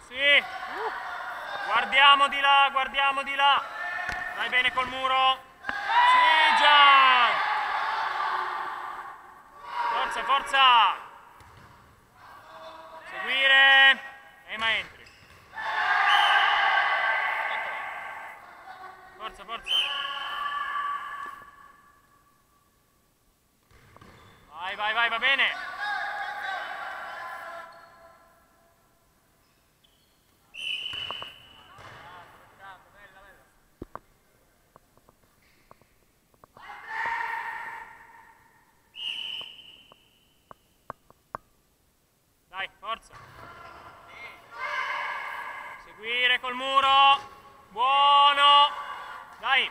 Sì. Guardiamo di là, guardiamo di là. Vai bene col muro. Sì, Gian. Forza, forza. Seguire. Ma entri. Forza, forza. Vai, vai, vai, va bene. Dai, forza. Seguire col muro. Buono. Dai.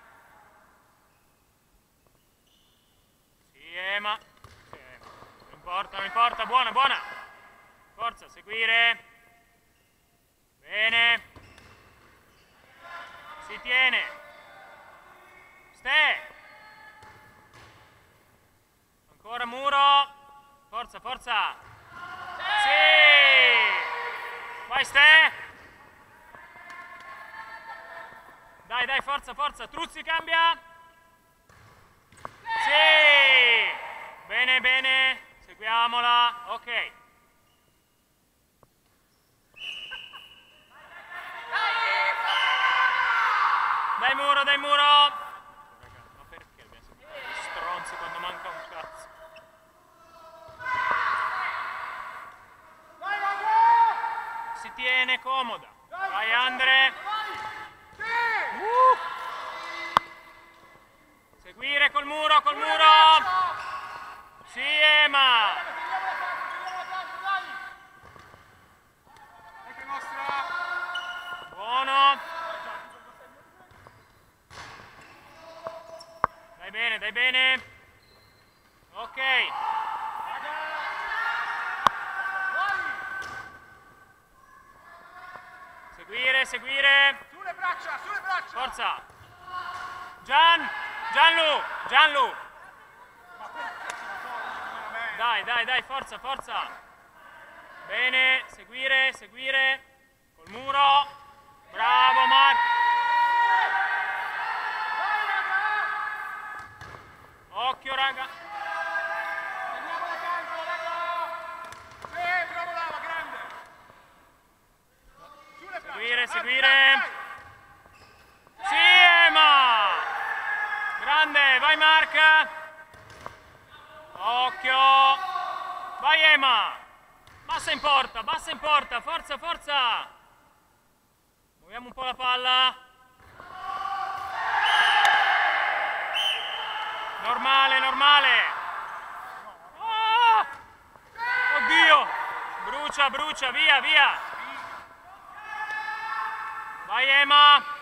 Sì, Ema. Sì, Ema. Non importa, buona, buona. Forza, seguire. Bene. Si tiene. Ste. Ancora muro. Forza, forza. Sì. Vai, Ste. Dai, dai, forza, forza. Truzzi cambia. Sì. Bene, bene. Seguiamola. Ok. Dai muro, dai muro. Raga, ma perché abbiamo sempre gli stronzi quando manca un cazzo? Si tiene comoda. Vai Andre. Seguire col muro, col muro. Sì, Ema. Buono. Dai bene, dai bene. Ok. Seguire, seguire. Sulle braccia, sulle braccia. Forza. Gianlu. Dai, dai, dai, forza, forza. Bene, seguire, seguire. Col muro. Bravo Marco. Occhio, raga. Andiamo da campo, raga. Sì, bravo Lava, grande. Sulle braccia. Seguire, seguire. Sì, Ema. Grande, vai Marca. Occhio. Vai Ema. Bassa in porta, forza, forza. Muoviamo un po' la palla. Normale, normale. Oh! Oddio. Brucia, brucia, via, via. Vai Ema.